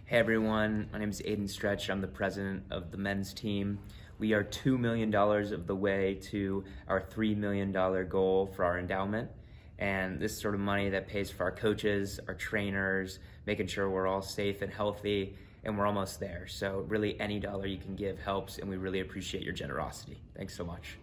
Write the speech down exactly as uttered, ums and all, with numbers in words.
Hey everyone, my name is Aiden Stretch. I'm the president of the men's team. We are two million dollars of the way to our three million dollars goal for our endowment. And this is sort of money that pays for our coaches, our trainers, making sure we're all safe and healthy, and we're almost there. So really any dollar you can give helps, and we really appreciate your generosity. Thanks so much.